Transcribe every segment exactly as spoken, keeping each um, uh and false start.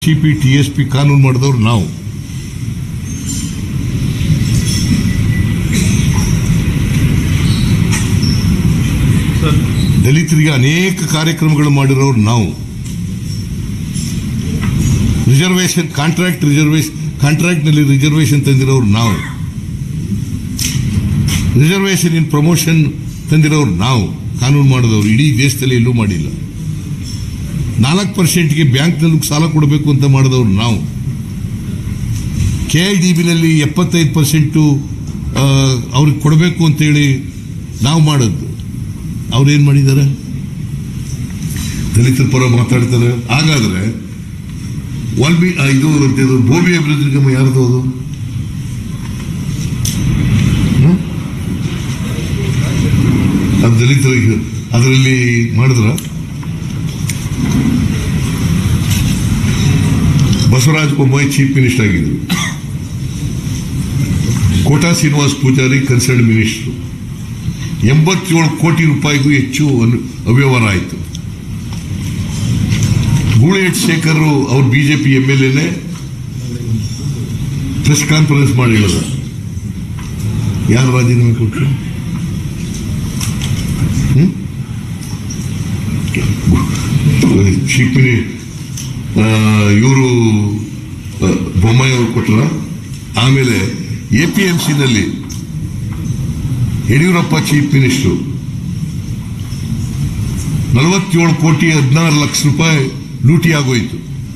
TCP TSP ಕಾನೂನು ಮಾಡಿದವರು ನಾವು. ದಲಿತರಿಗೆ ಅನೇಕ ಕಾರ್ಯಕ್ರಮಗಳು ಮಾಡಿರೋರು ನಾವು. ರಿಸರ್ವೇಷನ್ ಕಾಂಟ್ರಾಕ್ಟ್ ರಿಸರ್ವೇಷನ್ ಕಾಂಟ್ರಾಕ್ಟ್ ನಲ್ಲಿ ರಿಸರ್ವೇಷನ್ ತಂದಿರೋರು ನಾವು. ರಿಸರ್ವೇಷನ್ ಇನ್ ಪ್ರಮೋಷನ್ ತಂದಿರೋರು ನಾವು. ಕಾನೂನು ಮಾಡಿದವರು ಇಡೀ ದೇಶದಲ್ಲಿ ಎಲ್ಲೂ ಮಾಡಿಲ್ಲ. ನಾಲ್ಕು ಪರ್ಸೆಂಟ್ಗೆ ಬ್ಯಾಂಕ್ನಲ್ಲಿ ಸಾಲ ಕೊಡಬೇಕು ಅಂತ ಮಾಡಿದವರು ನಾವು. ಕೆ ಐ ಡಿ ಬಿನಲ್ಲಿ ಎಪ್ಪತ್ತೈದು ಪರ್ಸೆಂಟು ಅವ್ರಿಗೆ ಕೊಡಬೇಕು ಅಂತೇಳಿ ನಾವು ಮಾಡೋದು. ಅವ್ರೇನ್ ಮಾಡಿದ್ದಾರೆ? ದಲಿತರ ಪರ ಮಾತಾಡ್ತಾರೆ. ಹಾಗಾದ್ರೆ ವಾಲ್ಮೀಕಿ ಇದು ಭೂಮಿ ಅಭಿವೃದ್ಧಿ ನಿಗಮ ಯಾರ್ದು ಅದು? ಅದು ದಲಿತರಿಗೆ ಅದರಲ್ಲಿ ಮಾಡಿದ್ರ? ಬಸವರಾಜ ಬೊಮ್ಮಾಯಿ ಚೀಫ್ ಮಿನಿಸ್ಟರ್ ಆಗಿದ್ರು. Kota Srinivas Poojari concern minister. ಎಂಬತ್ತೇಳು ಕೋಟಿ ರೂಪಾಯಿಗೂ ಹೆಚ್ಚು ಅವ್ಯವಹಾರ ಆಯಿತು. ಗೂಳಿಹಟ್ಟಿ ಶೇಖರ್ ಅವ್ರ ಬಿಜೆಪಿ ಎಂ ಎಲ್ ಎನೇ ಪ್ರೆಸ್ ಕಾನ್ಫರೆನ್ಸ್ ಮಾಡಿ ಹೇಳದ ಯಾರು ರಾಜೀನಾಮೆ ಕೊಟ್ಟರು? ಚೀಫ್ ಮಿನಿ ಇವರು ಬೊಮ್ಮಾಯಿ ಅವರು ಕೊಟ್ಟರ. ಆಮೇಲೆ ಎ ಪಿ ಎಂ ಸಿನಲ್ಲಿ ಯಡಿಯೂರಪ್ಪ ಚೀಫ್ ಮಿನಿಸ್ಟರ್ ನಲವತ್ತೇಳು ಕೋಟಿ ಹದಿನಾರು ಲಕ್ಷ ರೂಪಾಯಿ ಲೂಟಿ ಆಗೋಯ್ತು.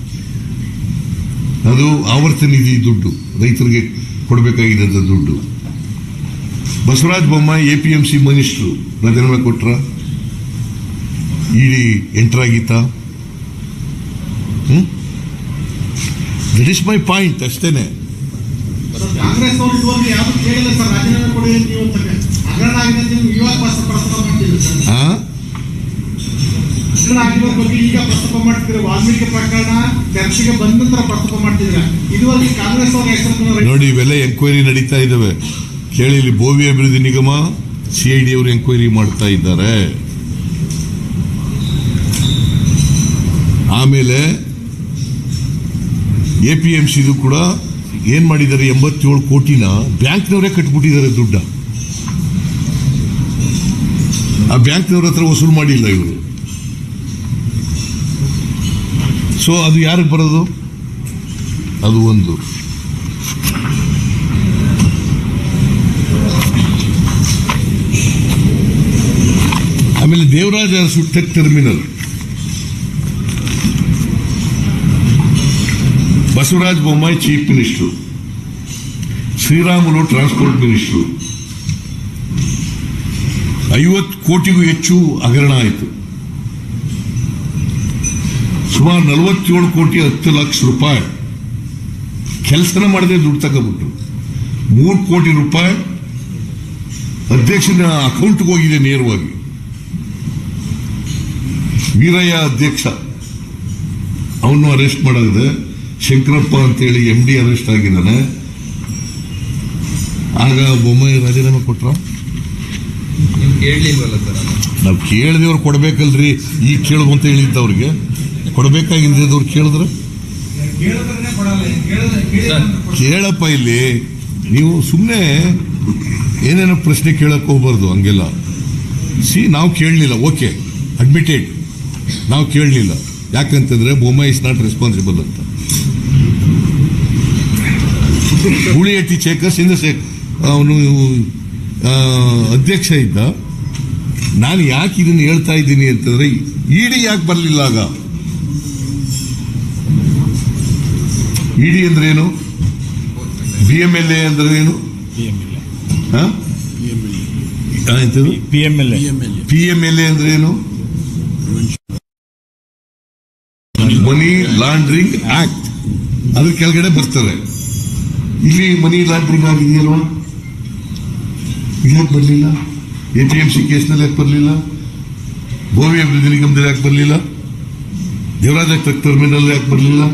ಅದು ಆವರ್ತ ನಿಧಿ ದುಡ್ಡು, ರೈತರಿಗೆ ಕೊಡಬೇಕಾಗಿದ್ದ ದುಡ್ಡು. Basavaraj Bommai A P M C minister ರಾಜೀನಾಮೆ ಕೊಟ್ರ. ಇಡಿ ಎಂಟ್ರಾಗಿತ್ತ. Hmm that is my point. ಅಷ್ಟೇನೆ. ಕಾಂಗ್ರೆಸ್ ಅವರು ಯಾವುದು ಕೇಳಿಲ್ಲ ಸರ್, ರಾಜೀನಾಮೆ ಕೊಡಿ ಅಂತ ನೀವು ಹಗರಣ ಆಗಿದೆ ನೀವು ಇವಾಗ ಪ್ರಸ್ತಾಪ ಮಾಡ್ತೀರಿ ಸರ್. ಹಗರಣ ಆಗಿರೋ ಬಗ್ಗೆ ಈಗ ಪ್ರಸ್ತಾಪ ಮಾಡ್ತಿದ್ರೆ ವಾಲ್ಮೀಕಿ ಪ್ರಕರಣ ಚರ್ಚೆಗೆ ಬಂದ ನಂತರ ಪ್ರಸ್ತಾಪ ಮಾಡ್ತಿದ್ರ. ಇದುವರೆಗೆ ಕಾಂಗ್ರೆಸ್ ಅವರ ಹೆಸರು ನೋಡಿ, ಇವೆಲ್ಲ ಎಂಕ್ವೈರಿ ನಡೀತಾ ಇದ್ದಾವೆ. ಕೇಳಿ, ಇಲ್ಲಿ ಭೂಮಿ ಅಭಿವೃದ್ಧಿ ನಿಗಮ ಸಿಐಡಿ ಅವರು ಎಂಕ್ವೈರಿ ಮಾಡ್ತಾ ಇದ್ದಾರೆ. ಆಮೇಲೆ ಎ ಪಿ ಎಂ ಸಿದು ಕೂಡ ಏನ್ ಮಾಡಿದ್ದಾರೆ, ಎಂಬತ್ತೇಳು ಕೋಟಿನ ಬ್ಯಾಂಕ್ನವರೇ ಕಟ್ಬಿಟ್ಟಿದ್ದಾರೆ ದುಡ್ಡ. ಆ ಬ್ಯಾಂಕ್ನವ್ರ ಹತ್ರ ವಸೂಲು ಮಾಡಿಲ್ಲ ಇವರು. ಸೊ ಅದು ಯಾರಿಗೆ ಬರೋದು? ಅದು ಒಂದು. ಆಮೇಲೆ Devaraj Urs tech terminal, Basavaraj Bommai chief minister, Sriramulu transport minister. ಐವತ್ತು ಕೋಟಿಗೂ ಹೆಚ್ಚು ಹಗರಣ ಆಯಿತು. ಸುಮಾರು ನಲವತ್ತೇಳು ಕೋಟಿ ಹತ್ತು ಲಕ್ಷ ರೂಪಾಯಿ ಕೆಲಸನ ಮಾಡದೆ ದುಡ್ಡು ತಗೋಬಿಟ್ಟು ಮೂರು ಕೋಟಿ ರೂಪಾಯಿ ಅಧ್ಯಕ್ಷನ ಅಕೌಂಟ್ಗೆ ಹೋಗಿದೆ ನೇರವಾಗಿ. ವೀರಯ್ಯ ಅಧ್ಯಕ್ಷ, ಅವನು ಅರೆಸ್ಟ್ ಮಾಡಿದೆ. ಶಂಕರಪ್ಪ ಅಂತೇಳಿ ಎಂ ಡಿ ಅರೆಸ್ಟ್ ಆಗಿದ್ದಾನೆ. ಆಗ ಬೊಮ್ಮಾಯಿ ರಾಜೀನಾಮೆ ಕೊಟ್ರ. ನಾವು ಕೇಳಿದವ್ರು ಕೊಡ್ಬೇಕಲ್ರಿ, ಈಗ ಕೇಳುದು ಅಂತ ಹೇಳಿದ್ದ ಅವ್ರಿಗೆ ಕೊಡ್ಬೇಕಾಗಿದ್ದವ್ರು ಕೇಳಿದ್ರೆ ಕೇಳಪ್ಪ. ಇಲ್ಲಿ ನೀವು ಸುಮ್ಮನೆ ಏನೇನೋ ಪ್ರಶ್ನೆ ಕೇಳಕ್ ಹೋಗ್ಬಾರ್ದು ಹಂಗೆಲ್ಲ. ಸಿ ನಾವು ಕೇಳಲಿಲ್ಲ, ಓಕೆ ಅಡ್ಮಿಟೆಡ್, ನಾವು ಕೇಳಲಿಲ್ಲ. ಯಾಕಂತಂದ್ರೆ ಬೊಮ್ಮಾಯಿ ಇಸ್ ನಾಟ್ ರೆಸ್ಪಾನ್ಸಿಬಲ್ ಅಂತ. ಗೂಳಿಹಟ್ಟಿ ಶೇಖರ್ ಸಿಂಧ ಅವನು ಅಧ್ಯಕ್ಷ ಇದ್ದ. ನಾನು ಯಾಕೆ ಇದನ್ನು ಹೇಳ್ತಾ ಇದ್ದೀನಿ ಅಂತಂದ್ರೆ, ಇಡಿ ಯಾಕೆ ಬರಲಿಲ್ಲ ಆಗ? ಇಡಿ ಅಂದ್ರೆ ಏನು? ಬಿ ಎಂ ಎಲ್ ಎ ಅಂದ್ರೆ ಏನು? ಪಿ ಎಂ ಎಲ್ ಎ ಅಂದ್ರೆ ಏನು? ಮನಿ ಲಾಂಡ್ರಿಂಗ್ ಆಕ್ಟ್, ಅದ್ರ ಕೆಳಗಡೆ ಬರ್ತಾರೆ. ಇಲ್ಲಿ ಮನಿ ಲಾಂಡ್ರಿಂಗ್ ಆಗಿದೆಯಲ್ವಾ? ಯಾಕೆ ಬರಲಿಲ್ಲ? ಎ ಪಿ ಎಂ ಸಿ ಕೇಸ್ನಲ್ಲಿ ಯಾಕೆ ಬರಲಿಲ್ಲ? ಭೂಮಿ ಅಭಿವೃದ್ಧಿ ನಿಗಮದಲ್ಲಿ ಯಾಕೆ ಬರಲಿಲ್ಲ? ದೇವರಾಜ ಟರ್ಮಿನಲ್ ಯಾಕೆ ಬರಲಿಲ್ಲ?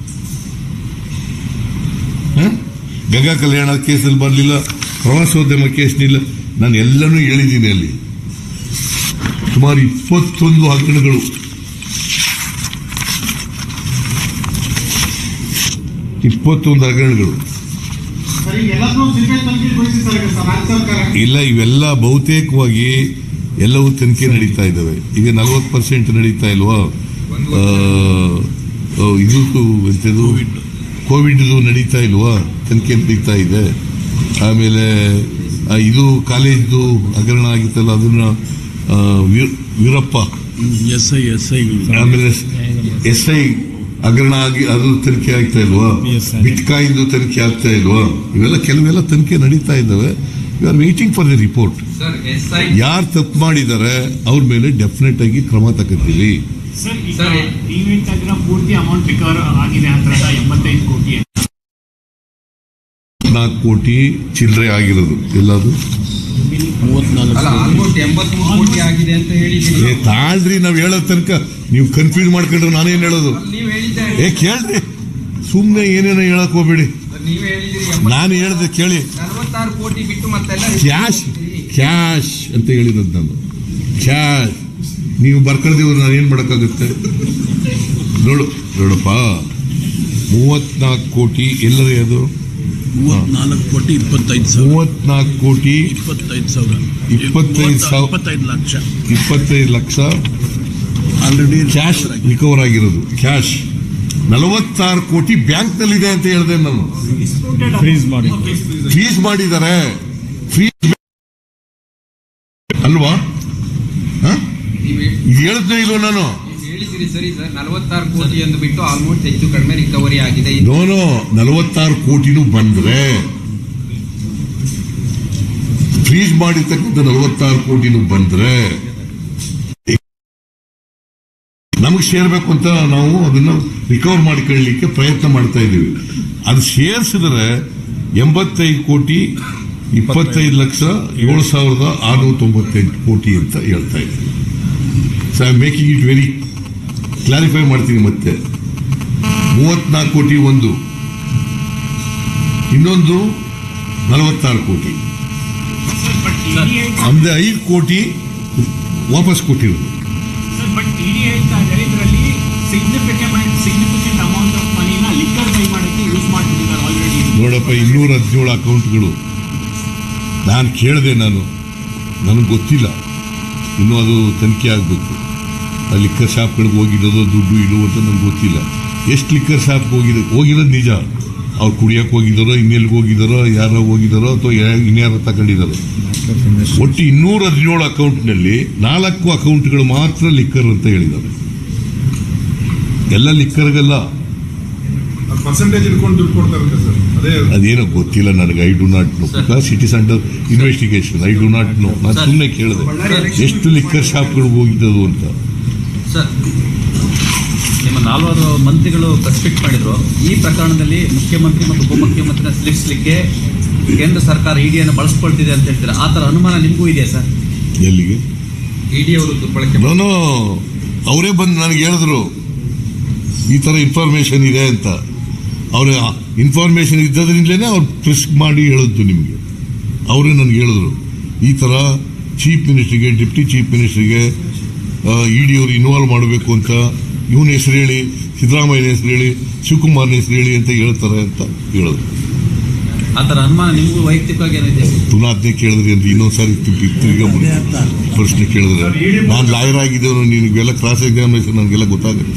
ಗಂಗಾ ಕಲ್ಯಾಣ ಕೇಸಲ್ಲಿ ಬರಲಿಲ್ಲ, ಪ್ರವಾಸೋದ್ಯಮ ಕೇಸ್ನಿಲ್ಲ. ನಾನು ಎಲ್ಲನೂ ಹೇಳಿದ್ದೀನಿ. ಅಲ್ಲಿ ಸುಮಾರು ಇಪ್ಪತ್ತೊಂದು ಹಗರಣಗಳು. ಇಪ್ಪತ್ತೊಂದು ಹಗರಣಗಳು. ಸರ್ ಈಗ ಎಲ್ಲದನ್ನೂ ಸಿಬಿಐ ತನಿಖೆಗೆ ವಹಿಸಿ ಸರ್ ಈಗ ಸರ್ ರಾಜ್ಯ ಸರ್ಕಾರ. ಇಲ್ಲ, ಇವೆಲ್ಲ ಬಹುತೇಕವಾಗಿ ಎಲ್ಲವೂ ತನಿಖೆ ನಡೀತಾ ಇದ್ದಾವೆ. ಈಗ ನಲವತ್ತು ಪರ್ಸೆಂಟ್ ನಡೀತಾ ಇಲ್ವಾ? ಆ, ಇದು ಎಂಥದ್ದು ಕೋವಿಡ್ ನಡೀತಾ ಇಲ್ವಾ? ತನಿಖೆ ನಡೀತಾ ಇದೆ. ಆಮೇಲೆ ಆ, ಇದು ಕಾಲೇಜ್ದು ಹಗರಣ ಆಗಿತ್ತಲ್ಲ, ಅದನ್ನ ಆ, Veer- Veerappa S I S I ಆಮೇಲೆ ಎಸ್ ಐ ಹಗರಣ ಆಗಿ ಅದು ತನಿಖೆ ಆಗ್ತಾ ಇಲ್ವಾ? Yes, sir. ಬಿಟ್ಕಾಯಿಂದು ತನಿಖೆ ಆಗ್ತಾ ಇಲ್ವಾ? ಇವೆಲ್ಲ ಕೆಲವೆಲ್ಲ ತನಿಖೆ ನಡೀತಾ ಇದ್ದಾವೆ. We are waiting for the report. ಯಾರು ತಪ್ಪು ಮಾಡಿದ್ದಾರೆ ಅವ್ರ ಮೇಲೆ ಡೆಫಿನೆಟ್ ಆಗಿ ಕ್ರಮ ತಗೋತೀವಿ. ಸರ್ ಈಗ ಈವೆಂಟ್ ಆಗಿರೋ ಪೂರ್ತಿ ಅಮೌಂಟ್ ರಿಕವರ್ ಆಗಿದೆ ಅಂತ ಎಂಬತ್ತೈದು ಕೋಟಿ ನಾಲ್ಕು ಕೋಟಿ ಚಿಲ್ಲರೆ ಆಗಿರೋದು ಎಲ್ಲದು. ಮೂವತ್ನಾಲ್ಕು ಎಂಬತ್ಮೂರು ಕೋಟಿ ಆಗಿದೆ ಅಂತ ಹೇಳಿದ್ದೀರಿ. ಏ ತಾಳ್ರಿ, ನಾವ್ ಹೇಳೋ ತನಕ ನೀವು ಕನ್ಫ್ಯೂಸ್ ಮಾಡ್ಕೊಂಡ್ರೆ ನಾನೇನ್ ಹೇಳೋದು? ನೀವು ಹೇಳಿದ್ದೆ, ಏ ಕೇಳ್ರಿ, ಸುಮ್ಮನೆ ಏನೇನೋ ಹೇಳಕ್ ಹೋಗ್ಬೇಡಿ. ನೀವು ಹೇಳಿದಿರಿ ನಾನು ಹೇಳ್ದೆ ಕೇಳಿ. ನಲವತ್ತಾರು ಕೋಟಿ ಬಿಟ್ಟು ಮತ್ತೆಲ್ಲ ಕ್ಯಾಶ್ ಕ್ಯಾಶ್ ಅಂತ ಹೇಳಿರೋದು ನಾನು. ಕ್ಯಾಶ್ ನೀವು ಬರ್ಕಳ್ದಿವ್ರು ನಾನು ಏನ್ ಮಾಡಕ್ಕಾಗುತ್ತೆ? ನೋಡು ನೋಡಪ್ಪ, ಮೂವತ್ನಾಲ್ಕು ಕೋಟಿ ಎಲ್ಲರೇ ಅದು ಮೂವತ್ನಾಲ್ಕು ಕೋಟಿ ಇಪ್ಪತ್ತೈದು ಸಾವಿರ ಮೂವತ್ನಾಲ್ಕು ಕೋಟಿ ಇಪ್ಪತ್ತೈದು ಸಾವಿರ ಇಪ್ಪತ್ತೈದು ಸಾವಿರ ಇಪ್ಪತ್ತೈದು ಲಕ್ಷ ಇಪ್ಪತ್ತೈದು ಲಕ್ಷ ಆಲ್ರೆಡಿ ಕ್ಯಾಶ್ ರಿಕವರ್ ಆಗಿರೋದು. ಕ್ಯಾಶ್ ನಲವತ್ತಾರು ಕೋಟಿ ಬ್ಯಾಂಕ್ ನಲ್ಲಿದೆ ಅಂತ ಹೇಳಿದೆ ನಾನು. ಫ್ರೀಸ್ ಮಾಡಿ ಫ್ರೀಸ್ ಮಾಡಿದ್ದಾರೆ. ಫ್ರೀಸ್ ಅಲ್ವಾ? ಇದು ಹೇಳಿದ್ನೇ ಇಲ್ವ ನಾನು? ಹೇಳಿದಿರಿ ಸರಿ ಸರ್. ನಲವತ್ತಾರು ಕೋಟಿ ಎಂದು ಬಿಟ್ಟು ಆಲ್ಮೋಸ್ಟ್ ಹೆಚ್ಚು ಕಡಿಮೆ ರಿಕವರಿ ಆಗಿದೆ. ನೋನು ನಲವತ್ತಾರು ಕೋಟಿನೂ ಬಂದ್ರೆ ಫ್ರೀಸ್ ಮಾಡಿರ್ತಕ್ಕಂಥ ನಲವತ್ತಾರು ಕೋಟಿನೂ ಬಂದ್ರೆ ನಮಗೆ ಸೇರ್ಬೇಕು ಅಂತ ನಾವು ಅದನ್ನ ರಿಕವರ್ ಮಾಡಿಕೊಳ್ಳಲಿಕ್ಕೆ ಪ್ರಯತ್ನ ಮಾಡ್ತಾ ಇದ್ದೀವಿ. ಅದು ಸೇರಿಸಿದ್ರೆ ಎಂಬತ್ತೈದು ಕೋಟಿ ಇಪ್ಪತ್ತೈದು ಲಕ್ಷ ಏಳು ಸಾವಿರದ ಆರುನೂರ ತೊಂಬತ್ತೆಂಟು ಕೋಟಿ ಅಂತ ಹೇಳ್ತಾ ಇದ್ದೀವಿ. So I am making it very clarify ಮಾಡ್ತೀನಿ. ಮತ್ತೆ ಮೂವತ್ನಾಲ್ಕು ಕೋಟಿ ಒಂದು, ಇನ್ನೊಂದು ನಲವತ್ತಾರು ಕೋಟಿ, ಅಂದ್ರೆ ಐದು ಕೋಟಿ ವಾಪಸ್ ಕೊಟ್ಟಿರೋದು. ಸರ್ ಬಟ್ ಇಡಿ ಹೇಳ್ತಾ ಇದ್ದಾರೆ ಇದರಲ್ಲಿ ಸಿಗ್ನಿಫಿಕೆಂಟ್ ಸಿಗ್ನಿಫಿಕೆಂಟ್ ಅಮೌಂಟ್ ಆಫ್ ಮನಿನ ಲಿಕ್ಕರ್ ಪೇ ಮಾಡೋಕ್ಕೆ ಯೂಸ್ ಮಾಡ್ತಿದ್ದಾರೆ ಆಲ್ರೆಡಿ. ನೋಡಪ್ಪ, ಇನ್ನೂರ ಹದಿನೇಳು ಅಕೌಂಟ್ಗಳು ನಾನು ಕೇಳಿದೆ. ನಾನು ನನಗೆ ಗೊತ್ತಿಲ್ಲ, ಇನ್ನೂ ಅದು ತನಿಖೆ ಆಗಬೇಕು. ಆ ಲಿಕ್ಕರ್ ಶಾಪ್ಗಳಿಗೆ ಹೋಗಿರೋದು ದುಡ್ಡು ಇಡು ಅಂತ ನನಗೆ ಗೊತ್ತಿಲ್ಲ. ಎಷ್ಟು ಲಿಕ್ಕರ್ ಶಾಪ್ಗೆ ಹೋಗಿರೋ ಹೋಗಿರೋದು ನಿಜ. ಅವ್ರು ಕುಡಿಯೋಕೆ ಹೋಗಿದ್ದಾರೋ, ಇನ್ನೆಲ್ಲಿಗೆ ಹೋಗಿದ್ದಾರೋ, ಯಾರೋ ಹೋಗಿದ್ದಾರೋ ಅಥವಾ ಇನ್ಯಾರೋ ತಗೊಂಡಿದ್ದಾರೋ. ಒಟ್ಟು ಇನ್ನೂರ ಹದಿನೇಳು ಅಕೌಂಟ್ನಲ್ಲಿ ನಾಲ್ಕು ಅಕೌಂಟ್ಗಳು ಮಾತ್ರ ಲಿಕ್ಕರ್ ಅಂತ ಹೇಳಿದ್ದಾರೆ. ಎಲ್ಲ ಲಿಕ್ಕರ್ಗಲ್ಲ. ಪರ್ಸೆಂಟೇಜ್ ಇಟ್ಕೊಂಡು ದುಡ್ಡು ಕೊಡ್ತಾರಂತೆ ಸರ್. ಅದೇ ಅದೇನೋ ಗೊತ್ತಿಲ್ಲ ನನಗೆ. I do not know. Because it is under investigation. I do not know. ನಾನು ಸುಮ್ಮನೆ ಕೇಳಿದೆ ಎಷ್ಟು ಲಿಕ್ಕರ್ ಶಾಪ್ಗಳಿಗೆ ಹೋಗಿದ್ದದು ಅಂತ. ಸರ್, ನಿಮ್ಮ ನಾಲ್ವರು ಮಂತ್ರಿಗಳು ಪ್ರೆಸ್ ಮೀಟ್ ಮಾಡಿದ್ರು. ಈ ಪ್ರಕರಣದಲ್ಲಿ ಮುಖ್ಯಮಂತ್ರಿ ಮತ್ತು ಉಪಮುಖ್ಯಮಂತ್ರಿನ ಸ್ಲಿಪ್ಸ್ಲಿಕ್ಕೆ ಕೇಂದ್ರ ಸರ್ಕಾರ ಇಡಿಯನ್ನು ಬಳಸ್ಕೊಳ್ತಿದೆ ಅಂತ ಹೇಳ್ತಾರೆ. ಆ ಥರ ಅನುಮಾನ ನಿಮಗೂ ಇದೆಯಾ ಸರ್? ಎಲ್ಲಿಗೆ? ಇಡಿ ಅವರು ದುರ್ಬಳಕೆ ನಾನು ಅವರೇ ಬಂದು ನನಗೆ ಹೇಳಿದ್ರು ಈ ಥರ ಇನ್ಫಾರ್ಮೇಶನ್ ಇದೆ ಅಂತ. ಅವ್ರ ಇನ್ಫಾರ್ಮೇಶನ್ ಇದ್ದದ್ರಿಂದಲೇ ಅವ್ರು ಪ್ರೆಸ್ ಮಾಡಿ ಹೇಳಿದ್ದು ನಿಮಗೆ. ಅವರೇ ನನಗೆ ಹೇಳಿದ್ರು ಈ ಥರ ಚೀಫ್ ಮಿನಿಸ್ಟ್ರಿಗೆ, ಡೆಪ್ಟಿ ಚೀಫ್ ಮಿನಿಸ್ಟ್ರಿಗೆ ಇಡಿ ಅವರು ಇನ್ವಾಲ್ವ್ ಮಾಡಬೇಕು ಅಂತ ಇವನ ಹೆಸರು ಹೇಳಿ, ಸಿದ್ದರಾಮಯ್ಯನ ಹೆಸರು ಹೇಳಿ, ಶಿವಕುಮಾರ್ನ ಹೆಸರು ಹೇಳಿ ಅಂತ ಹೇಳ್ತಾರೆ ಅಂತ ಹೇಳಿದ್ರು. ಆ ಥರ ಅನುಮಾನ ನಿಮಗೂ ವೈಯಕ್ತಿಕವಾಗಿ ಏನಿದೆ? ಪುನಃ ಅದನ್ನೇ ಕೇಳಿದ್ರಿ ಅಂತ ಇನ್ನೊಂದ್ಸಾರಿ ತಿರ್ಗ ಪ್ರಶ್ನೆ ಕೇಳಿದ್ರೆ ನಾನು ಲಾಯರ್ ಆಗಿದ್ದೇನು, ನಿನಗೆಲ್ಲ ಕ್ರಾಸ್ ಎಕ್ಸಾಮಿನೇಷನ್ ನನಗೆಲ್ಲ ಗೊತ್ತಾಗುತ್ತೆ.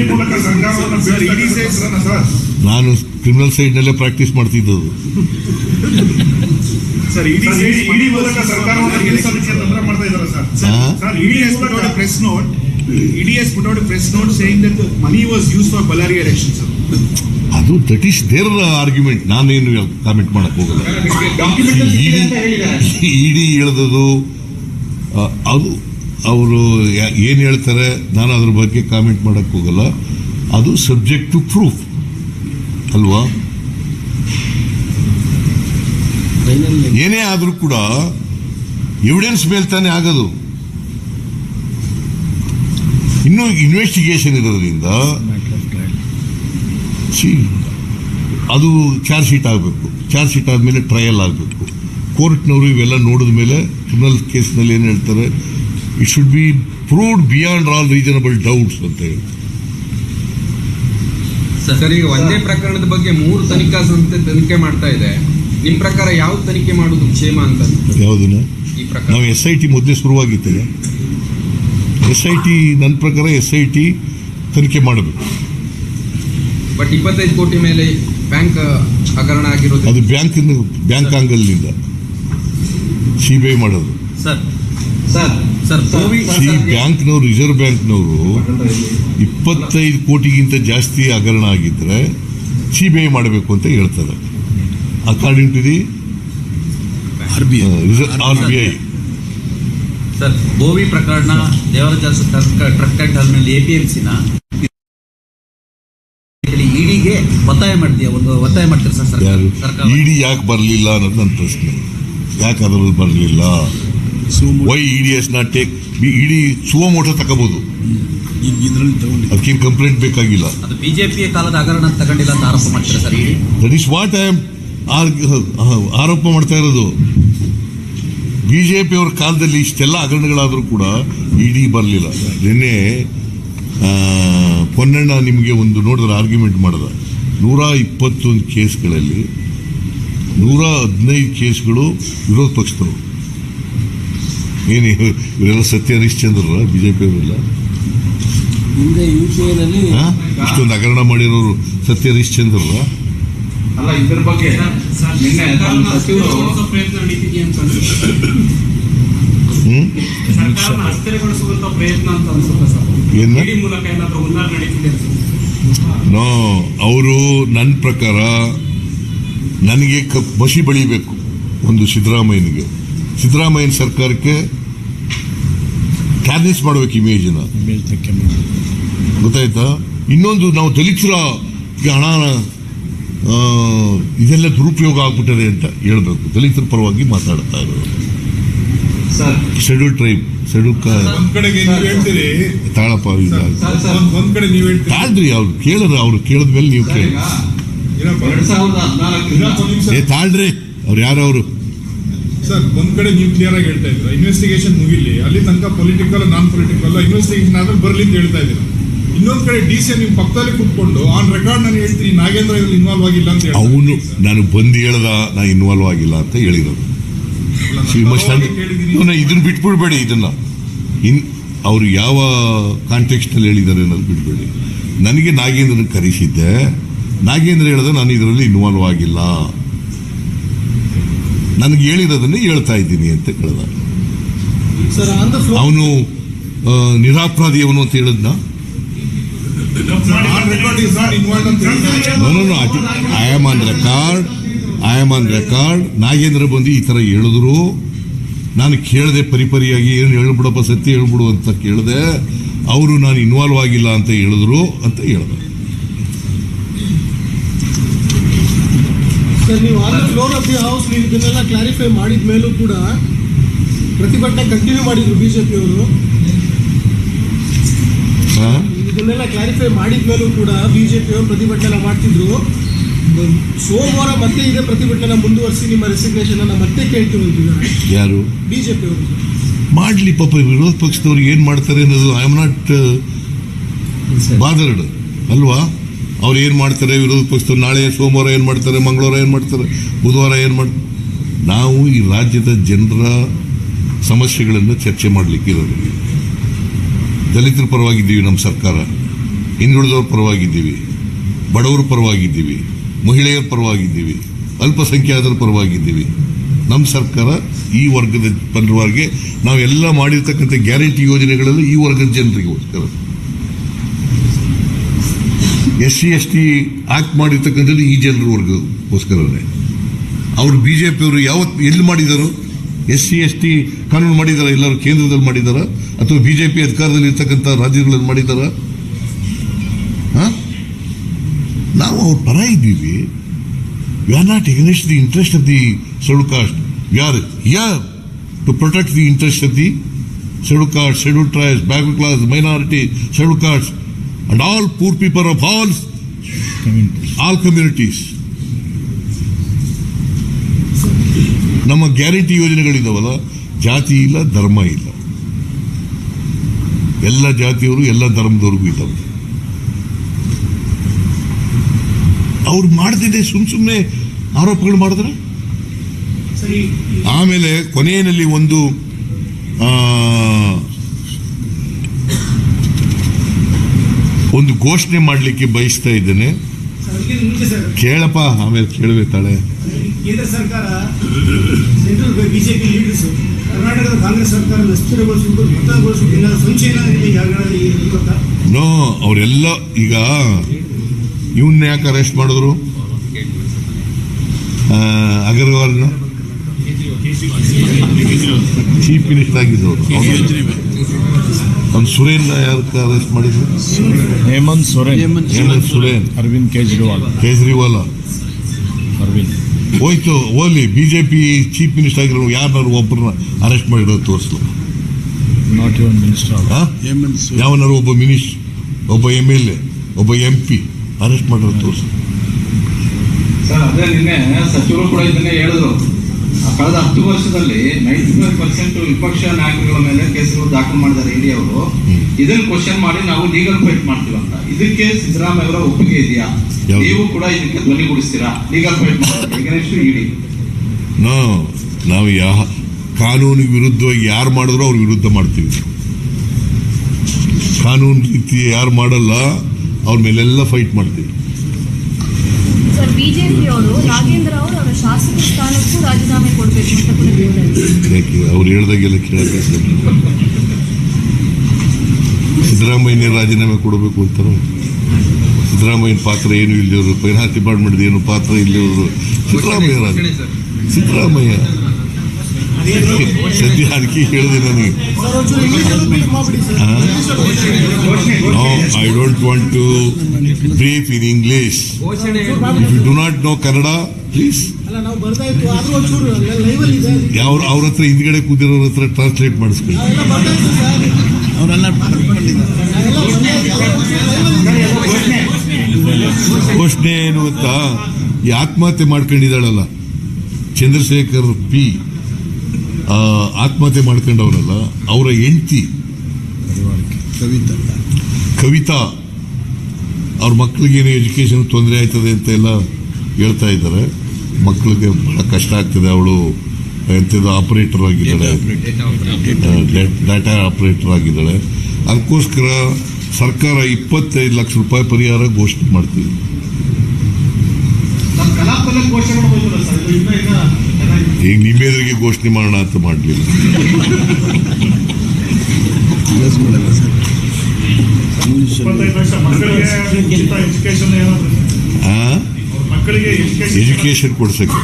ನಾನು ಕ್ರಿಮಿನಲ್ ಸೈಡ್ನಲ್ಲೇ ಪ್ರಾಕ್ಟೀಸ್ ಮಾಡ್ತಿದ್ದದು. ಸರ್ ಇಡಿ ಇಡಿ ಮೂಲಕ ಸರ್ಕಾರವನ್ನು ನಿಲ್ಲಿಸೋದಕ್ಕೆ ತಂತ್ರ ಮಾಡ್ತಾ ಇದ್ದಾರೆ sir. Sir ED has put out a press note. ED has put out a press note saying that the money was used for Ballari election, sir. ಅದು that is their argument. ನಾನೇನು comment ಮಾಡಕ್ ಹೋಗಲ್ಲ. ಇಡಿ ಹೇಳಿದದು ಅದು ಅವರು ಏನ್ ಹೇಳ್ತಾರೆ, ನಾನು ಅದ್ರ ಬಗ್ಗೆ ಕಾಮೆಂಟ್ ಮಾಡಕ್ ಹೋಗಲ್ಲ. ಅದು ಸಬ್ಜೆಕ್ಟ್ ಟು ಪ್ರೂಫ್ ಅಲ್ವಾ? ಏನೇ ಆದ್ರೂ ಕೂಡ ಎವಿಡೆನ್ಸ್ ಮೇಲೆ ತಾನೇ ಆಗೋದು. ಇನ್ನೂ ಇನ್ವೆಸ್ಟಿಗೇಷನ್ ಇರೋದ್ರಿಂದ ಅದು ಚಾರ್ಜ್ ಶೀಟ್ ಆಗಬೇಕು. ಚಾರ್ಜ್ ಶೀಟ್ ಆದಮೇಲೆ ಟ್ರಯಲ್ ಆಗಬೇಕು. ಕೋರ್ಟ್ನವರು ಇವೆಲ್ಲ ನೋಡಿದ ಮೇಲೆ ಕ್ರಿಮಿನಲ್ ಕೇಸ್ನಲ್ಲಿ ಏನು ಹೇಳ್ತಾರೆ, it should be proved beyond all reasonable doubts ಅಂತ ಹೇಳ್ತಾರೆ. ಸರ್, ಈಗ ಒಂದೇ ಪ್ರಕರಣದ ಬಗ್ಗೆ ಮೂರು ತನಿಖಾ ಸಂಸ್ಥೆ ತನಿಖೆ ಮಾಡ್ತಾ ಇದೆ. ನಿಮ್ ಪ್ರಕಾರ ಯಾವ ತನಿಖೆ ಮಾಡುದು ಕ್ಷೇಮ ಅಂತ ಯಾವುದನ್ನ? ಈ ಪ್ರಕರಣ ನಾವು ಎಸ್ ಐ ಟಿ ಮೊದಲೇ ಶುರುವಾಗಿತ್ತಲ್ಲ. ಎಸ್ ಐ ಟಿ ನನ್ನ ಪ್ರಕಾರ ಎಸ್ ಐ ಟಿ ತನಿಖೆ ಮಾಡಬೇಕು. ಬಟ್ ಇಪ್ಪತ್ತೈದು ಕೋಟಿ ಮೇಲೆ ಬ್ಯಾಂಕ್ ಹಗರಣ ಆಗಿರೋದು ಅದು ಬ್ಯಾಂಕ್ ಬ್ಯಾಂಕ್ ಆಂಗಲ್ನಿಂದ ಸಿ ಬಿ ಐ ಮಾಡೋದು. ಸರ್ ಸರ್ ಸರ್ ಸಿ ಬ್ಯಾಂಕ್ನವರು, ರಿಸರ್ವ್ ಬ್ಯಾಂಕ್ನವರು ಇಪ್ಪತ್ತೈದು ಕೋಟಿಗಿಂತ ಜಾಸ್ತಿ ಹಗರಣ ಆಗಿದ್ರೆ ಸಿ ಬಿ ಐ ಮಾಡಬೇಕು ಅಂತ ಹೇಳ್ತಾರೆ. According to the R B I R B I. Sir, Bovi ಪ್ರಕರಣ, ದೇವರಾಜ ಟ್ರಕ್ ಅಂಡ್ ಟರ್ಮಿನಲ್ ಎಪಿಎಂಸಿನ ಇಡಿಗೆ ಒತ್ತಾಯ ಮಾಡ್ತೀಯ ಒಂದು ಒತ್ತಾಯ ಮಾಡ್ತಾರೆ ಸರ್ ಯಾರು ಸರ್ಕಾರ. ಇಡಿ ಯಾಕೆ ಬರಲಿಲ್ಲ ಅನ್ನೋದು ನನ್ನ ಪ್ರಶ್ನೆ. ಯಾಕೆ ಅದರಲ್ಲಿ ಬರಲಿಲ್ಲ? Why ED is not take ED suo motu ತಗೋಬಹುದು, ಈಗ ಇದರಲ್ಲಿ ತಗೊಂಡಿದ್ದಾರೆ. ಅದಕ್ಕೇನು ಕಂಪ್ಲೇಂಟ್ ಬೇಕಾಗಿಲ್ಲ. ಅದು ಬಿಜೆಪಿಯ ಕಾಲದ ಹಗರಣ ತಗೊಂಡಿಲ್ಲ ಅಂತ ಆರೋಪ ಮಾಡ್ತಾರೆ sir ED. That is what I am ಆರೋಪ ಮಾಡ್ತಾ ಇರೋದು. ಬಿಜೆಪಿ ಅವರ ಕಾಲದಲ್ಲಿ ಇಷ್ಟೆಲ್ಲ ಹಗರಣಗಳಾದರೂ ಕೂಡ ಇಡಿ ಬರಲಿಲ್ಲ. ನಿನ್ನೆ ಪೊನ್ನಣ್ಣ ನಿಮಗೆ ಒಂದು ನೋಡಿದ್ರೆ ಆರ್ಗ್ಯುಮೆಂಟ್ ಮಾಡಿದ, ನೂರ ಇಪ್ಪತ್ತೊಂದು ಕೇಸ್ಗಳಲ್ಲಿ ನೂರ ಹದಿನೈದು ಕೇಸ್ಗಳು ವಿರೋಧ ಪಕ್ಷದವರು. ಏನು ಇವರೆಲ್ಲ ಸತ್ಯ ಹರಿಶ್ಚಂದ್ರ ಬಿಜೆಪಿ ಅವರೆಲ್ಲ ಹಿಂದೆ ಯು ಪಿ ಎನಲ್ಲಿ ಇಷ್ಟೊಂದು ಹಗರಣ ಮಾಡಿರೋರು ಸತ್ಯ ಹರಿಶ್ಚಂದ್ರ ಅಲ್ಲ, ಇದ್ರ ಬಗ್ಗೆ ನಿನ್ನೆ ಪ್ರಯತ್ನ ನಡೀತಿದೆಯಾ ಅಂತ ಹ್ಮ್ ಸರ್ಕಾರನ ಅಸ್ಥಿರಗೊಳಿಸುವಂತ ಪ್ರಯತ್ನ ಅಂತ ಅನ್ಸುತ್ತೆ ಸರ್. ಏನ ಇಡಿ ಮೂಲಕ ಏನಾದರೂ ಹುನ್ನಾರ ನಡೀತಿದೆ ಅನ್ಸುತ್ತೆ. ನೋ, ಅವರು ನನ್ನ ಪ್ರಕಾರ ನನಗೆ ಕ ಬಸಿ ಬಳಿಬೇಕು ಒಂದು ಸಿದ್ದರಾಮಯ್ಯನಿಗೆ. ಸಿದ್ದರಾಮಯ್ಯನ ಸರ್ಕಾರಕ್ಕೆ ಟ್ಯಾರ್ನಿಸ್ ಮಾಡಬೇಕು ಇಮೇಜನ್ನ, ಮೇಲ್ತಕ್ಕೆ ಮಾಡಿ ಗೊತ್ತಾಯ್ತಾ? ಇನ್ನೊಂದು, ನಾವು ದಲಿತರ ಹಣ ಇದೆಲ್ಲ ದುರುಪಯೋಗ ಆಗ್ಬಿಟ್ಟದೆ ಅಂತ ಹೇಳ್ಬೇಕು. ದಲಿತರ ಪರವಾಗಿ ಮಾತಾಡ್ತಾ ಇರೋದು. ಶೆಡ್ಯೂಲ್ ಟ್ರೈಬ್, ಶೆಡ್ಯೂಲ್ ಒಂದ್ ಕಡೆಗೆ ನೀವು ಹೇಳ್ತೀರಿ, ತಾಳಪ್ಪ ಒಂದ್- ಒಂದ್ ಕಡೆ ನೀವು ಹೇಳ್ತೀರಿ ತಾಳ್ರಿ. ಅವ್ರು ಕೇಳಿದ್ರೆ ಅವ್ರು ಕೇಳಿದ್ಮೇಲೆ ನೀವು ಕೇಳಿ. ಎರಡ್ ಸಾವಿರದ ಹದಿನಾಲ್ಕು ಏ ತಾಳ್ರಿ, ಅವ್ರು ಯಾರವರು? ಸರ್, ಒಂದ್ ಕಡೆ ನೀವು ಕ್ಲಿಯರ್ ಆಗಿ ಹೇಳ್ತಾ ಇದ್ರ ಇನ್ವೆಸ್ಟಿಗೇಷನ್ ಮುಗಿಲಿ, ಅಲ್ಲಿ ತನಕ ಪೊಲಿಟಿಕಲ್ ನಾನ್ ಪೊಲಿಟಿಕಲ್ ಇನ್ವೆಸ್ಟಿಗೇಷನ್ ಆದ್ಮೇಲೆ ಬರ್ಲಿ ಅಂತ ಹೇಳ್ತಾ ಇದ್ದೀರಾ. ಇನ್ನೊಂದ್ ಕಡೆ ಡಿ ಸಿ ನಿಮ್ ಪಕ್ಕದಲ್ಲಿ ಕೂತ್ಕೊಂಡು ಆನ್ ರೆಕಾರ್ಡ್ ನಾನು ಹೇಳ್ತೀನಿ ನಾಗೇಂದ್ರ ಇದ್ರಲ್ಲಿ ಇನ್ವಾಲ್ವ್ ಆಗಿಲ್ಲ ಅಂತ ಹೇಳಿ ಅವನು ನಾನು ಬಂದು ಹೇಳ್ದ ನಾ ಇನ್ವಾಲ್ವ್ ಆಗಿಲ್ಲ ಅಂತ ಹೇಳಿರೋದು. ಇದನ್ನ ಬಿಟ್ಬಿಡ್ಬೇಡಿ. ಇದನ್ನ ಇನ್ ಅವರು ಯಾವ ಕಾಂಟೆಕ್ಸ್ಟ್ ಅಲ್ಲಿ ಹೇಳಿದ್ದಾರೆ ಅನ್ನೋದು ಬಿಡ್ಬೇಡಿ. ನನಗೆ ನಾಗೇಂದ್ರನ ಕರೆಸಿದ್ದೆ, ನಾಗೇಂದ್ರ ಹೇಳ್ದ ನಾನು ಇದರಲ್ಲಿ ಇನ್ವಾಲ್ವ್ ಆಗಿಲ್ಲ, ನನಗೆ ಹೇಳಿರೋದನ್ನೇ ಹೇಳ್ತಾ ಇದ್ದೀನಿ ಅಂತ ಕೇಳ್ದ. ಅವನು ನಿರಾಪರಾಧಿ ಅವನು ಅಂತ ಹೇಳಿದ್ನ. On record is not involve ಅಂತ ಹೇಳ್ತಾರೆ. No no I am on record I am on record Nagendra ಬಂದು ಈ ತರ ಹೇಳಿದ್ರು. ನಾನು ಕೇಳಿದೆ ಪರಿಪರಿಯಾಗಿ, ಏನು ಹೇಳ್ಬಿಡಪ್ಪ ಸತ್ಯ ಹೇಳ್ಬಿಡು ಅಂತ ಕೇಳಿದೆ. ಅವರು ನಾನು ಇನ್ವಾಲ್ವ್ ಆಗಿಲ್ಲ ಅಂತ ಹೇಳಿದ್ರು ಅಂತ ಹೇಳಿದೆ. ಸರ್, ನೀವು on the floor of the house ನೀವು ಇದನ್ನೆಲ್ಲ ಕ್ಲಾರಿಫೈ ಮಾಡಿದ ಮೇಲೂ ಕೂಡ ಪ್ರತಿಭಟನೆ ಕಂಟಿನ್ಯೂ ಮಾಡಿದ್ರು ಬಿಜೆಪಿ ಅವರು. ಹಾ? ಇದನ್ನೆಲ್ಲ ಕ್ಲಾರಿಫೈ ಮಾಡಿದ ಮೇಲೂ ಕೂಡ ಬಿಜೆಪಿ ಅವರು ಪ್ರತಿಭಟನೆ ಮಾಡ್ತಿದ್ರು. ಸೋಮವಾರ ಮತ್ತೆ ಇದೇ ಪ್ರತಿಭಟನೆ ಮುಂದುವರಿಸಿ ನಿಮ್ಮ ರೆಸಿಗ್ನೇಷನ್ ಅನ್ನ ಮತ್ತೆ ಕೇಳ್ತೀವಿ ಅಂತಿದ್ದಾರೆ ಯಾರು? ಬಿಜೆಪಿ ಅವರು. ಮಾಡ್ಲಿ ಪಾಪ, ವಿರೋಧ ಪಕ್ಷದವ್ರು ಏನ್ ಮಾಡ್ತಾರೆ ಅನ್ನೋದು ಐ ಆಮ್ ನಾಟ್ ಬಾದರ್ಡ್ ಅಲ್ವಾ? ಅವ್ರು ಏನ್ ಮಾಡ್ತಾರೆ ವಿರೋಧ ಪಕ್ಷದವ್ರು, ನಾಳೆ ಸೋಮವಾರ ಏನ್ ಮಾಡ್ತಾರೆ, ಮಂಗಳವಾರ ಏನ್ ಮಾಡ್ತಾರೆ, ಬುಧವಾರ ಏನ್ ಮಾಡ್ತಾರೆ. ನಾವು ಈ ರಾಜ್ಯದ ಜನರ ಸಮಸ್ಯೆಗಳನ್ನು ಚರ್ಚೆ ಮಾಡ್ಲಿಕ್ಕೆ ಇರೋದು. ದಲಿತರ ಪರವಾಗಿದ್ದೀವಿ, ನಮ್ಮ ಸರ್ಕಾರ ಹಿಂದುಳಿದವ್ರ ಪರವಾಗಿದ್ದೀವಿ, ಬಡವರ ಪರವಾಗಿದ್ದೀವಿ, ಮಹಿಳೆಯರ ಪರವಾಗಿದ್ದೀವಿ, ಅಲ್ಪಸಂಖ್ಯಾತರ ಪರವಾಗಿದ್ದೀವಿ. ನಮ್ಮ ಸರ್ಕಾರ ಈ ವರ್ಗದ ಪರವಾಗಿ ನಾವೆಲ್ಲ ಮಾಡಿರ್ತಕ್ಕಂಥ ಗ್ಯಾರಂಟಿ ಯೋಜನೆಗಳೆಲ್ಲ ಈ ವರ್ಗದ ಜನರಿಗೋಸ್ಕರ. S C S T act ಮಾಡಿರ್ತಕ್ಕಂಥದ್ದು ಈ ಜನರ ವರ್ಗಕ್ಕೋಸ್ಕರನೇ. ಅವರು ಬಿಜೆಪಿಯವರು ಯಾವತ್ತು ಎಲ್ಲಿ ಮಾಡಿದರು? ಎಸ್ ಸಿ ಎಸ್ ಟಿ ಕಾನೂನು ಮಾಡಿದಾರ? ಎಲ್ಲರೂ ಕೇಂದ್ರದಲ್ಲಿ ಮಾಡಿದಾರ ಅಥವಾ ಬಿಜೆಪಿ ಅಧಿಕಾರದಲ್ಲಿ ಇರ್ತಕ್ಕಂಥ ರಾಜ್ಯಗಳಲ್ಲಿ ಮಾಡಿದಾರ? ನಾವು ಅವ್ರ ಪರ ಇದ್ದೀವಿ. We are not against the interest of the schedule caste. We are here to protect the interest of the schedule caste, schedule tribes, backward class, minority, schedule caste and all poor people of all all communities. ನಮ್ಮ guarantee ಯೋಜನೆಗಳಿದಾವಲ್ಲ, ಜಾತಿ ಇಲ್ಲ, ಧರ್ಮ ಇಲ್ಲ, ಎಲ್ಲ ಜಾತಿಯವರು ಎಲ್ಲ ಧರ್ಮದವ್ರಿಗೂ ಇದ್ದಾವೆ. ಅವ್ರು ಮಾಡ್ತಿದ್ದೆ ಸುಮ್ ಸುಮ್ಮನೆ ಆರೋಪಗಳು ಮಾಡಿದ್ರೆ. ಸರಿ, ಆಮೇಲೆ ಕೊನೆಯಲ್ಲಿ ಒಂದು ಆ, ಒಂದು ಘೋಷಣೆ ಮಾಡಲಿಕ್ಕೆ ಬಯಸ್ತಾ ಇದ್ದೇನೆ. ಅದಕ್ಕಿಂತ ಮುಂಚೆ ಸರ್, ಕೇಳಪ್ಪ, ಆಮೇಲೆ ಕೇಳಬೇಕಾಳೆ. ಕೇಂದ್ರ ಸರ್ಕಾರ, ಸೆಂಟ್ರಲ್ ಬಿಜೆಪಿ ಲೀಡರ್ಸ್ ಕರ್ನಾಟಕದ ಕಾಂಗ್ರೆಸ್ ಸರ್ಕಾರ ಅಸ್ಥಿರಗೊಳಿಸಿಬಿಟ್ಟು ಮತಗೊಳಿಸಿಬಿಟ್ಟು ಏನಾದ್ರು ಸಂಶಯ ಏನಾಗಿದೆ ಈ ಹಗರಣದಲ್ಲಿ ಗೊತ್ತಾ? ನೋ, ಅವರೆಲ್ಲ ಈಗ ಇವನ್ನ ಯಾಕೆ ಅರೆಸ್ಟ್ ಮಾಡಿದ್ರು? ಅಗರ್ವಾಲ್ನ ಚೀಫ್ ಮಿನಿಸ್ಟರ್ ಆಗಿದ್ದವರು. ಅವ್ನು ಸುರೇನ್ ಯಾರಕ್ಕೆ ಅರೆಸ್ಟ್ ಮಾಡಿದ್ರು? ಹೇಮಂತ್ ಸೊರೇನ್, ಹೇಮಂತ್ ಸುರೇನ್, ಅರವಿಂದ್ ಕೇಜ್ರಿವಾಲ್, ಕೇಜ್ರಿವಾಲ್ ಅರವಿಂದ್ ಹೋಯ್ತು. ಓಲಿ ಬಿಜೆಪಿ ಚೀಫ್ ಮಿನಿಸ್ಟರ್ ಆಗಿರೋ ಯಾರನ್ನಾರು ಒಬ್ಬರನ್ನ ಅರೆಸ್ಟ್ ಮಾಡಿರೋದು ತೋರಿಸ್ಲು. Not even minister. ಯಾವನಾರು ಒಬ್ಬ ಮಿನಿಸ್ಟರ್, ಒಬ್ಬ ಎಮ್ ಎಲ್ ಎ, ಒಬ್ಬ ಎಂ ಪಿ ಅರೆಸ್ಟ್ ಮಾಡಿರೋದು ತೋರಿಸ್ಲು. ಸರ್, ಅದೇ ನಿನ್ನೆ ಸಚಿವರು ಕೂಡ ಇದನ್ನೇ ಹೇಳಿದ್ರು. ಕಳೆದ ಹತ್ತು ವರ್ಷದಲ್ಲಿ ನೈಂಟಿ ಫೈವ್ ಪರ್ಸೆಂಟ್ ವಿಪಕ್ಷ ನಾಯಕರುಗಳ ಮೇಲೆ ಕೇಸುಗಳು ದಾಖಲು ಮಾಡಿದ್ದಾರೆ ಇಡಿ ಅವರು. ಇದನ್ನು ಕ್ವಶನ್ ಮಾಡಿ ನಾವು ಲೀಗಲ್ ಫೈಟ್ ಮಾಡ್ತೀವಿ ಅಂತ. ಇದಕ್ಕೆ ಸಿದ್ದರಾಮಯ್ಯ ಅವರ ಒಪ್ಪಿಗೆ ಇದೆಯಾ? ನೀವು ಕೂಡ ಇದಕ್ಕೆ ಧ್ವನಿಗೂಡಿಸ್ತೀರಾ? ಲೀಗಲ್ ಫೈಟ್ ಮಾಡ್ತೀವಿ ಇಡಿ? ನೋ, ನಾವು ಯಾ ಕಾನೂನಿಗೆ ವಿರುದ್ಧವಾಗಿ ಯಾರು ಮಾಡಿದ್ರು ಅವ್ರ ವಿರುದ್ಧ ಮಾಡ್ತೀವಿ. ಕಾನೂನು ರೀತಿ ಯಾರು ಮಾಡಲ್ಲ ಅವ್ರ ಮೇಲೆಲ್ಲ ಫೈಟ್ ಮಾಡ್ತೀವಿ. ಸರ್, ಬಿಜೆಪಿಯವರು ನಾಗೇಂದ್ರ ಅವರು ಅವರ ಶಾಸಕ ಸ್ಥಾನಕ್ಕೂ ರಾಜೀನಾಮೆ ಕೊಡಬೇಕು ಅಂತ ಕೂಡ ಹೇಳ್ತಾರೆ. ಯಾಕೆ ಅವ್ರು ಹೇಳ್ದಾಗೆಲ್ಲ ಕೇಳಕ್ಕೆ ಸಿದ್ದರಾಮಯ್ಯನೇ ರಾಜೀನಾಮೆ ಕೊಡಬೇಕು ಅಂತಾರೆ. ಸಿದ್ದರಾಮಯ್ಯನ ಪಾತ್ರ ಏನು ಇಲ್ಲಿವರು, ಫೈನಾನ್ಸ್ ಡಿಪಾರ್ಟ್ಮೆಂಟ್ ಏನು ಪಾತ್ರ ಇಲ್ಲಿವರು. ಸಿದ್ದರಾಮಯ್ಯ ರಾಜ ಸಿದ್ದರಾಮಯ್ಯ ಸದ್ಯ ಅದಕ್ಕೆ ಹೇಳಿದೆ ನನಗೆ. No, I don't want to brief in English. If you do not know Kannada please. ಅಲ್ಲ, ನಾವು ಬರ್ದಾಯ್ತು, ಆದ್ರೂ ಒಂಚೂರು ಲೈವಲ್ಲಿ ಇದೆ. ಯಾವ ಅವ್ರ ಹತ್ರ ಹಿಂದ್ಗಡೆ ಕೂತಿರೋರ ಹತ್ರ ಟ್ರಾನ್ಸ್ಲೇಟ್ ಮಾಡಿಸ್ಕೊಳ್ಳಿ. ನಾವೆಲ್ಲ ಬರ್ದಾಯ್ತು ಸರ್, ಅವರೆಲ್ಲ ಘೋಷಣೆ ಏನು ಅಂತ, ಈ ಆತ್ಮಹತ್ಯೆ ಮಾಡ್ಕೊಂಡಿದ್ದಾಳಲ್ಲ ಚಂದ್ರಶೇಖರ್ ಪಿ, ಆತ್ಮಹತ್ಯೆ ಮಾಡ್ಕೊಂಡವರಲ್ಲ, ಅವರ ಹೆಂಡತಿ ಕವಿತಾ ಕವಿತಾ ಅವ್ರ ಮಕ್ಕಳಿಗೇನು ಎಜುಕೇಶನ್ ತೊಂದರೆ ಆಯ್ತದೆ ಅಂತ ಎಲ್ಲ ಹೇಳ್ತಾ ಇದ್ದಾರೆ. ಮಕ್ಕಳಿಗೆ ಬಹಳ ಕಷ್ಟ ಆಗ್ತದೆ. ಅವಳು ಎಂಥದ್ದು ಆಪರೇಟರ್ ಆಗಿದ್ದಾಳೆ, ಡಾಟಾ ಆಪರೇಟರ್ ಆಗಿದ್ದಾಳೆ. ಅದಕ್ಕೋಸ್ಕರ ಸರ್ಕಾರ ಇಪ್ಪತ್ತೈದು ಲಕ್ಷ ರೂಪಾಯಿ ಪರಿಹಾರ ಘೋಷಣೆ ಮಾಡ್ತೀವಿ. ಈಗ ನಿಮ್ಮೆದುರಿಗೆ ಘೋಷಣೆ ಮಾಡೋಣ ಅಂತ ಮಾಡಲಿಲ್ಲ. ಎಜುಕೇಶನ್ ಕೊಡ್ಸಕ್ಕೆ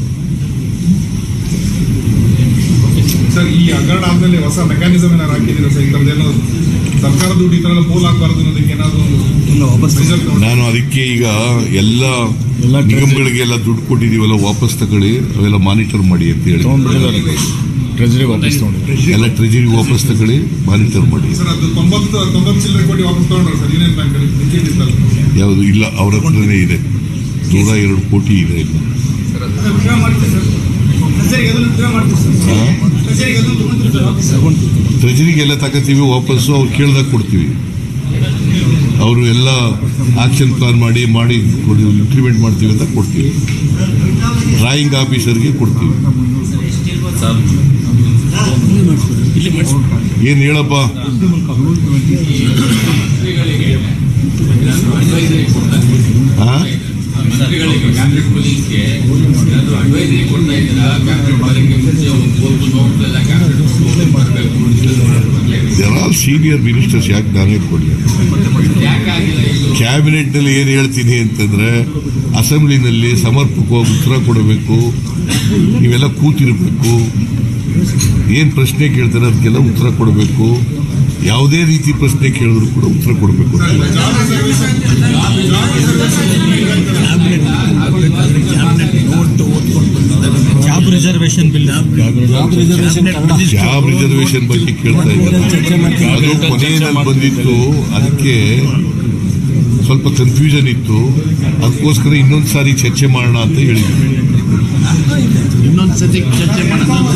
ಸರ್, ಈ ಹಗರಣ ಆದ್ಮೇಲೆ ಹೊಸ ಮೆಕ್ಯಾನಿಸಮ್ ಏನಾದ್ರು ಹಾಕಿದ್ದೀರಾ ಸರ್? ಈ ಥರದ್ದೇನೋ ಸರ್ಕಾರ ದುಡ್ಡು ಈ ಥರ ಎಲ್ಲ ಪೋಲ್ ಆಗಬಾರ್ದು ಅನ್ನೋದಕ್ಕೆ ಏನಾದ್ರು ಒಂದು ನಾನು ಅದಕ್ಕೆ ಈಗ ಎಲ್ಲ ನಿಗಮಗಳಿಗೆಲ್ಲ ದುಡ್ಡು ಕೊಟ್ಟಿದ್ದೀವಲ್ಲ, ವಾಪಸ್ ತಗೊಳ್ಳಿ, ಅವೆಲ್ಲ ಮಾನಿಟರ್ ಮಾಡಿ ಅಂತ ಹೇಳಿ ಟ್ರೆಜರಿ ವಾಪಸ್ ತಗೊಂಡು ಎಲ್ಲ ಟ್ರೆಜರಿ ವಾಪಸ್ ತಗೊಳ್ಳಿ, ಮಾನಿಟರ್ ಮಾಡಿ. ಸರ್, ಅದು ತೊಂಬತ್ತು ತೊಂಬತ್ತು ಚಿಲ್ಲರೆ ಕೋಟಿ ವಾಪಸ್ ತಗೊಂಡ್ರು ಸರ್ ಯೂನಿಯನ್ ಬ್ಯಾಂಕ್ ಅಲ್ಲಿ. ಯಾವುದು ಇಲ್ಲ, ಅವ್ರ ಹತ್ರನೇ ಇದೆ, ನೂರ ಎರಡು ಕೋಟಿ ಇದೆ. ಇಲ್ಲ ವಿಡ್ರಾ ಮಾಡ್ತೀವಿ ಸರ್, ಟ್ರೆಜರಿಗೆ ಅದನ್ನು ವಿಡ್ರಾ ಮಾಡ್ತೀವಿ ಸರ್, ಟ್ರೆಜರಿಗೆ ಅದನ್ನು ತಗೊಂಡ್ರಿ ಸರ್. ಟ್ರೆಜರಿಗೆಲ್ಲ ತಗೋತೀವಿ ವಾಪಸ್ಸು, ಅವ್ರು ಕೇಳ್ದಾಗ ಕೊಡ್ತೀವಿ. ಅವರು ಎಲ್ಲ ಆಕ್ಷನ್ ಪ್ಲಾನ್ ಮಾಡಿ ಮಾಡಿ ಇಂಪ್ಲಿಮೆಂಟ್ ಮಾಡ್ತೀವಿ ಅಂತ ಕೊಡ್ತೀವಿ. ಡ್ರಾಯಿಂಗ್ ಆಫೀಸರ್ಗೆ ಕೊಡ್ತೀವಿ. ಏನು ಹೇಳಪ್ಪ? ಹಾ, ದೇರ್ ಆಲ್ ಸೀನಿಯರ್ ಮಿನಿಸ್ಟರ್ಸ್, ಯಾಕೆ ನಾನೇ ಕೊಡಲಿ? ಕ್ಯಾಬಿನೆಟ್ನಲ್ಲಿ ಏನು ಹೇಳ್ತೀನಿ ಅಂತಂದ್ರೆ, ಅಸೆಂಬ್ಲಿನಲ್ಲಿ ಸಮರ್ಪಕವಾಗಿ ಉತ್ತರ ಕೊಡಬೇಕು. ನೀವೆಲ್ಲ ಕೂತಿರಬೇಕು. ಏನು ಪ್ರಶ್ನೆ ಕೇಳ್ತಾರೆ ಅದಕ್ಕೆಲ್ಲ ಉತ್ತರ ಕೊಡಬೇಕು. ಯಾವುದೇ ರೀತಿ ಪ್ರಶ್ನೆ ಕೇಳಿದ್ರು ಕೂಡ ಉತ್ತರ ಕೊಡಬೇಕು. Job reservation bill, job reservation ಬಗ್ಗೆ ಕೇಳ್ತಾ ಇದ್ದಾರೆ. ಅದು ಕೊನೆಯಲ್ಲಿ ಬಂದಿತ್ತು, ಅದಕ್ಕೆ ಸ್ವಲ್ಪ ಕನ್ಫ್ಯೂಷನ್ ಇತ್ತು. ಅದಕ್ಕೋಸ್ಕರ ಇನ್ನೊಂದು ಸಾರಿ ಚರ್ಚೆ ಮಾಡೋಣ ಅಂತ ಹೇಳಿದ್ವಿ. ಇನ್ನೊಂದು ಸತಿ ಚರ್ಚೆ ಮಾಡೋಣ.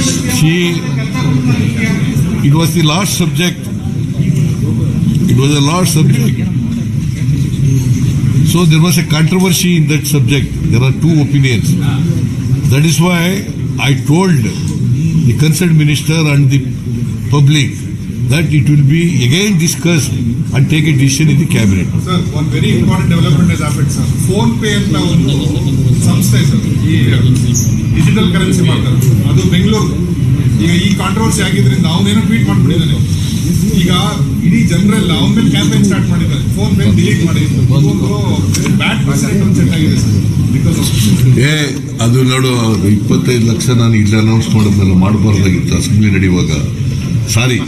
It was the last subject. It was the last subject. So there was a controversy in that subject. There are two opinions. That is why I told the concerned minister and the public that it will be again discussed and take a decision in the cabinet. Sir, ಒಂದು very important development is happened sir. PhonePe ಅಂತ ಒಂದು ಸಂಸ್ಥೆ sir, ಈ digital currency ಮಾಡ್ತಾರೆ, ಅದು ಬೆಂಗಳೂರು. ಈಗ ಈ controversy ಆಗಿದ್ರಿಂದ ಅವನೇನೋ ಟ್ವೀಟ್ ಮಾಡ್ಬಿಟ್ಟಿದ್ದಾನೆ. ಈಗ ಇಡೀ ಜನರೆಲ್ಲ ಅವನ ಮೇಲೆ ಕ್ಯಾಂಪೇನ್ ಸ್ಟಾರ್ಟ್ ಮಾಡಿದ್ದಾರೆ, ಫೋನ್ ಪೇ ಡಿಲೀಟ್ ಮಾಡಿ. ಒಂದು ಬ್ಯಾಡ್ ಪರ್ಸೆಂಟ್ ಒಂದು ಸೆಟ್ ಆಗಿದೆ ಸರ್ ಬಿಕಾಸ್ ಆಫ್. ಏ ಅದು ನೋಡು, ಇಪ್ಪತ್ತೈದು ಲಕ್ಷ ನಾನು ಇಲ್ಲಿ ಅನೌನ್ಸ್ ಮಾಡೋದನ್ನ ಮಾಡಬಾರ್ದಾಗಿತ್ತು ಅಸೆಂಬ್ಲಿ ನಡೆಯುವಾಗ. Sorry,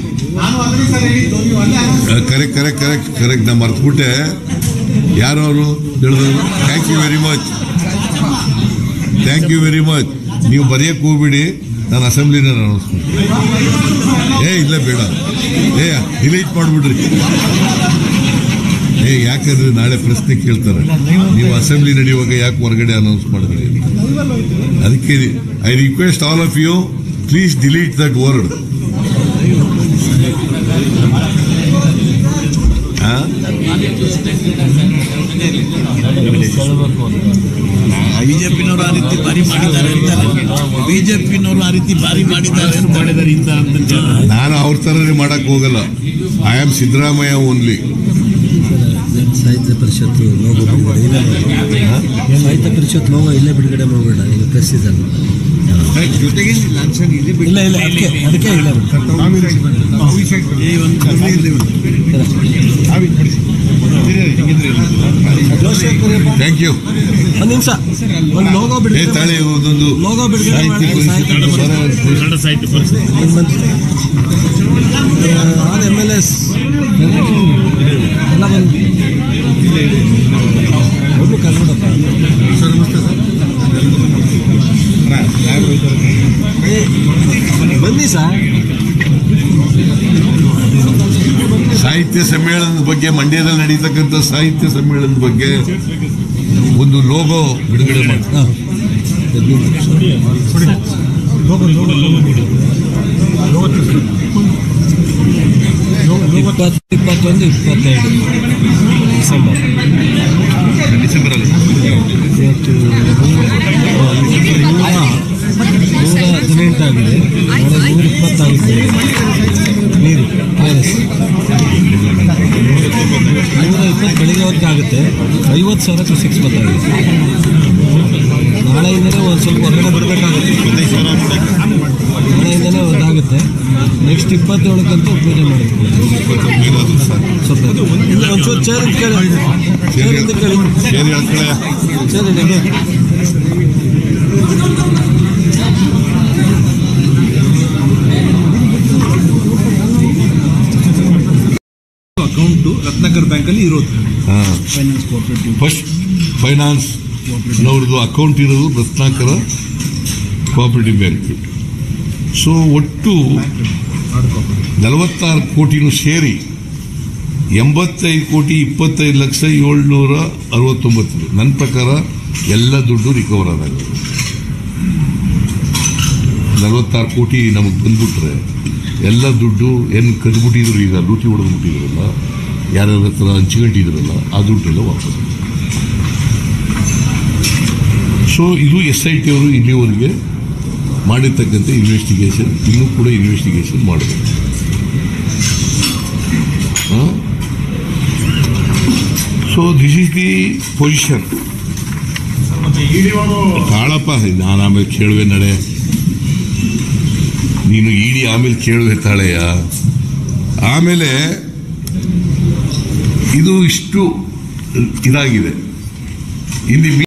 correct correct correct correct ನಾ ಮರ್ತ್ಬಿಟ್ಟೆ. ಯಾರು ಅವರು ಹೇಳಿದ್ರು? Thank you very much, thank you very much. ನೀವು ಬರೆಯಕ್ಕೆ ಹೋಗ್ಬಿಡಿ, ನಾನು ಅಸೆಂಬ್ಲಿನ ಅನೌನ್ಸ್ ಮಾಡ್ತೀನಿ. ಏ ಇಲ್ಲ ಬೇಡ, ಏ ಡಿಲೀಟ್ ಮಾಡಿಬಿಡ್ರಿ. ಏ ಯಾಕಂದ್ರೆ ನಾಳೆ ಪ್ರಶ್ನೆ ಕೇಳ್ತಾರೆ, ನೀವು ಅಸೆಂಬ್ಲಿ ನಡೆಯುವಾಗ ಯಾಕೆ ಹೊರಗಡೆ ಅನೌನ್ಸ್ ಮಾಡಿದ್ರಿ? ಅದಕ್ಕೆ I request all of you, please delete that word. ಬಿಜೆಪಿನವರು ಆ ರೀತಿ ಬಾರಿ ಮಾಡಿದ್ದಾರೆ ಅಂತಾರೆ. ಬಿಜೆಪಿನವರು ಆ ರೀತಿ ಬಾರಿ ಮಾಡಿದ್ದಾರೆ ಮಾಡಿದ್ದಾರೆ ಇಂತ ಅಂತ ನಾನು ಅವ್ರ ತರನೇ ಮಾಡಕ್ ಹೋಗಲ್ಲ. I am Siddaramaiah only. Sahitya Parishat logo ಬಿಡುಗಡೆ ಇಲ್ಲ, ಸಾಹಿತ್ಯ ಪರಿಷತ್ ಲೋಗೋ ಇಲ್ಲೇ ಬಿಡುಗಡೆ ಮಾಡಬೇಡ, ಈಗ ಪ್ರೆಸ್ ಇದಲ್ಲ. ಜೊತೆಗೆ ಲಾಂಛನ ಇದೆ ಇಲ್ಲ ಇಲ್ಲ ಅದಕ್ಕೆ ಅದಕ್ಕೆ ಇಲ್ಲ. Thank you. ಒಂದು ನಿಮಿಷ, ಒಂದು ಲೋಗೋ ಬಿಡುಗಡೆ ತಾಳೆ ಒಂದೊಂದು ಲೋಗೋ ಬಿಡುಗಡೆ Sahitya Parishat M L S ಎಲ್ಲ ಬಂದು ಒಂದು ಕನ್ನಡಪ್ಪ. ಸರ್ ನಮಸ್ತೆ ಸರ್, ಬನ್ನಿ ಸರ್. ಸಾಹಿತ್ಯ ಸಮ್ಮೇಳನದ ಬಗ್ಗೆ, ಮಂಡ್ಯದಲ್ಲಿ ನಡೀತಕ್ಕಂಥ ಸಾಹಿತ್ಯ ಸಮ್ಮೇಳನದ ಬಗ್ಗೆ ಒಂದು ಲೋಗೋ ಬಿಡುಗಡೆ ಮಾಡಿ. ಇಪ್ಪತ್ತು ಇಪ್ಪತ್ತೊಂದು ಇಪ್ಪತ್ತೆರಡು ಡಿಸೆಂಬರ್ ಡಿಸೆಂಬರಲ್ಲಿ ಇವತ್ತು ನೂರ ನೂರ ಹದಿನೆಂಟಾಗಿದೆ, ನಾಳೆ ನೂರ ಇಪ್ಪತ್ತಾಗುತ್ತೆ. ನೀರು ನೂರ ಇಪ್ಪತ್ತು ಬೆಳಿಗ್ಗೆ ಹೊತ್ತಿಗೆ ಆಗುತ್ತೆ. ಐವತ್ತು ಸಾವಿರಕ್ಕೆ ಸಿಕ್ಸ್ ಗೊತ್ತಾಗುತ್ತೆ. ನಾಳೆಯಿಂದಲೇ ಒಂದು ಸ್ವಲ್ಪ ಹೊರಗಡೆ ಬರಬೇಕಾಗುತ್ತೆ. ನಾಳೆಯಿಂದಲೇ ಒಂದಾಗುತ್ತೆ. ನೆಕ್ಸ್ಟ್ ಇಪ್ಪತ್ತೇಳಕ್ಕಂತೂ ಪೂಜೆ ಮಾಡಬೇಕು. ಸ್ವಲ್ಪ ಇಲ್ಲ ಒಂಚೂರು ಚೇರ್ ಕೇಳಿ, ಚೇರಿಂದ ಕೇಳಿ, ಚೇರಿದೆ. ಅಕೌಂಟು ರತ್ನಾಕರ್ ಬ್ಯಾಂಕಲ್ಲಿ ಇರೋದು. ಫೈನಾನ್ಸ್ ಕೋಆಪರೇಟಿವ್ ಫಸ್ಟ್ ಫೈನಾನ್ಸ್ ಅವ್ರದ್ದು ಅಕೌಂಟ್ ಇರೋದು ರತ್ನಾಕರ ಕೋಆಪರೇಟಿವ್ ಬ್ಯಾಂಕ್. ಸೊ ಒಟ್ಟು ನಲವತ್ತಾರು ಕೋಟಿನೂ ಸೇರಿ ಎಂಬತ್ತೈದು ಕೋಟಿ ಇಪ್ಪತ್ತೈದು ಲಕ್ಷ ಏಳ್ನೂರ ಅರವತ್ತೊಂಬತ್ತು. ನನ್ನ ಪ್ರಕಾರ ಎಲ್ಲ ದುಡ್ಡು ರಿಕವರ್ ಆದಾಗ ನಲವತ್ತಾರು ಕೋಟಿ ನಮಗೆ ಬಂದ್ಬಿಟ್ರೆ ಎಲ್ಲ ದುಡ್ಡು ಏನು ಕದ್ಬಿಟ್ಟಿದ್ರು, ಈಗ ಲೂಟಿ ಹೊಡೆದ್ಬಿಟ್ಟಿದ್ರಲ್ಲ, ಯಾರ್ಯಾರ ಹತ್ರ ಹಂಚ್ಕೊಂಡಿದ್ರಲ್ಲ, ಆ ದುಡ್ಡೆಲ್ಲ ವಾಪಸ್. ಸೊ ಇದು ಎಸ್ ಐ ಟಿ ಅವರು ಇಲ್ಲಿವರೆಗೆ ಮಾಡಿರ್ತಕ್ಕಂಥ ಇನ್ವೆಸ್ಟಿಗೇಷನ್, ಇನ್ನೂ ಕೂಡ ಇನ್ವೆಸ್ಟಿಗೇಷನ್ ಮಾಡಬೇಕು. So this is the position. ತಾಳಪ್ಪ, ನಾನು ಆಮೇಲೆ ಕೇಳುವೆ ನಡೆ, ನೀನು ಇಡಿ ಆಮೇಲೆ ಕೇಳುವೆ ತಾಳೆಯ. ಆಮೇಲೆ ಇದು ಇಷ್ಟು ಇದಾಗಿದೆ ಇಲ್ಲಿ.